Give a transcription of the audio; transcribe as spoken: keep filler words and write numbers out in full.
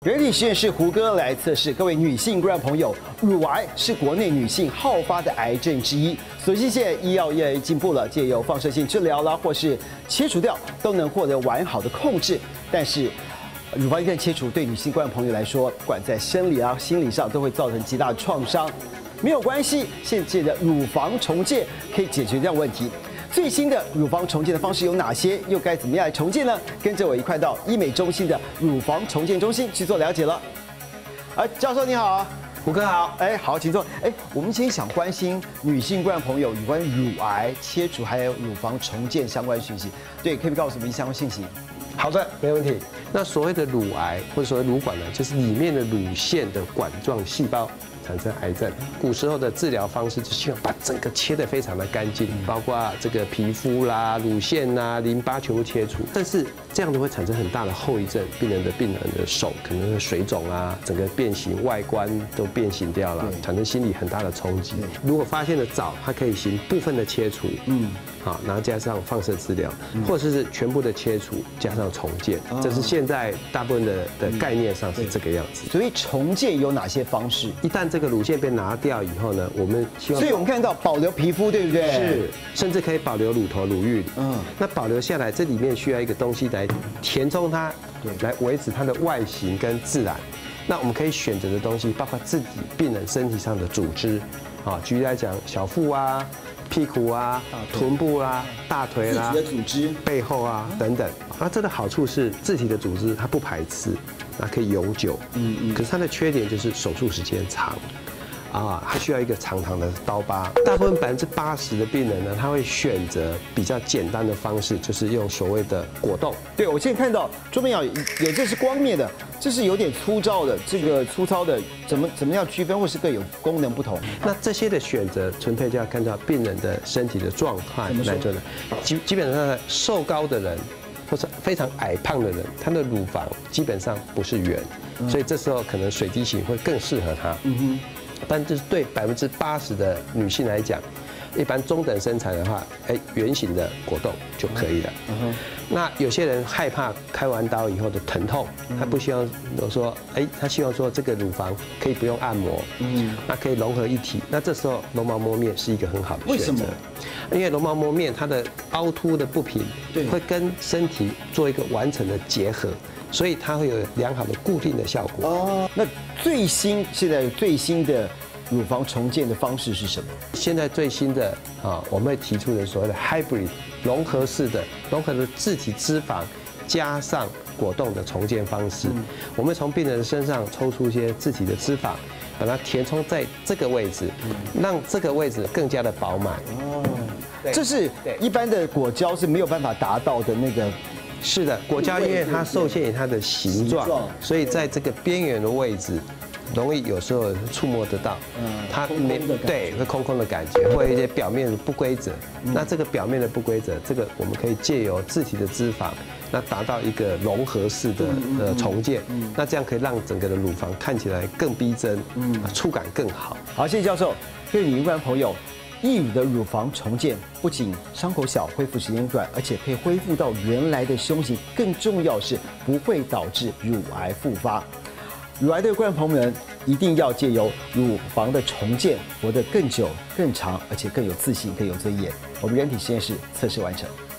人体实验室胡歌来测试，各位女性观众朋友，乳癌是国内女性好发的癌症之一。所幸现在医药越来越进步了，借由放射性治疗啦，或是切除掉，都能获得完好的控制。但是，乳房一旦切除，对女性观众朋友来说，不管在生理啊、心理上，都会造成极大的创伤。没有关系，现在的乳房重建可以解决这样问题。最新的乳房重建的方式有哪些？又该怎么样来重建呢？跟着我一块到医美中心的乳房重建中心去做了解了。哎，教授你好， 胡哥好。 哎，好，请坐。哎，我们今天想关心女性观众朋友有关乳癌切除还有乳房重建相关讯息。对，可不可以告诉我们相关信息？ 好的，没问题。那所谓的乳癌或者所谓乳管呢，就是里面的乳腺的管状细胞产生癌症。古时候的治疗方式就希望把整个切得非常的干净，包括这个皮肤啦、乳腺啦、淋巴全部切除。但是这样子会产生很大的后遗症，病人的病人的手可能会水肿啊，整个变形，外观都变形掉了，产生心理很大的冲击。如果发现的早，它可以行部分的切除，嗯，好，然后加上放射治疗，或者是全部的切除加上重建，这是现在大部分的的概念上是这个样子。 所以重建有哪些方式？ 一旦这个乳腺被拿掉以后呢，我们希望， 所以我们看到保留皮肤，对不对？ 是，甚至可以保留乳头、乳晕。嗯，那保留下来，这里面需要一个东西来填充它，来维持它的外形跟自然。那我们可以选择的东西，包括自己病人身体上的组织，啊，举例来讲，小腹啊、屁股啊、臀部啦、大腿啦、 自己的组织、 背后啊等等。那这个好处是自体的组织它不排斥，那可以永久。嗯嗯。可是它的缺点就是手术时间长。啊，它需要一个长长的刀疤。大部分百分之八十的病人呢，他会选择比较简单的方式，就是用所谓的果冻。 对，我现在看到桌面上有这是光面的，这是有点粗糙的，这个粗糙的怎么怎么样区分，或是各有功能不同？ 那这些的选择，纯粹就要看到病人的身体的状态来做的。基基本上瘦高的人，或者非常矮胖的人，他的乳房基本上不是圆，所以这时候可能水滴型会更适合他。嗯哼。但就是对百分之八十的女性来讲，一般中等身材的话，哎，圆形的果冻就可以了。嗯哼。那有些人害怕开完刀以后的疼痛，他不希望我说，哎，他希望说这个乳房可以不用按摩，嗯，那可以融合一体。那这时候绒毛膜面是一个很好的选择。为什么？因为绒毛膜面它的凹凸的不平，对，会跟身体做一个完整的结合。所以它会有良好的固定的效果。哦， 那最新现在最新的乳房重建的方式是什么？ 现在最新的啊，我们会提出的所谓的 hybrid 融合式的融合的自体脂肪加上果冻的重建方式。嗯、我们从病人身上抽出一些自体的脂肪，把它填充在这个位置，嗯、让这个位置更加的饱满。 哦，这是一般的果胶是没有办法达到的那个。 是的，果胶因为它受限于它的形状，所以在这个边缘的位置，容易有时候触摸得到。嗯，它没对会空空的感觉，会有一些表面的不规则。那这个表面的不规则，这个我们可以借由自体的脂肪，那达到一个融合式的呃重建。那这样可以让整个的乳房看起来更逼真，嗯，触感更好。 好，谢谢教授。各位女观众朋友。义乳的乳房重建不仅伤口小、恢复时间短，而且可以恢复到原来的胸型，更重要是不会导致乳癌复发。乳癌的观众朋友们一定要借由乳房的重建，活得更久、更长，而且更有自信、更有尊严。我们人体实验室测试完成。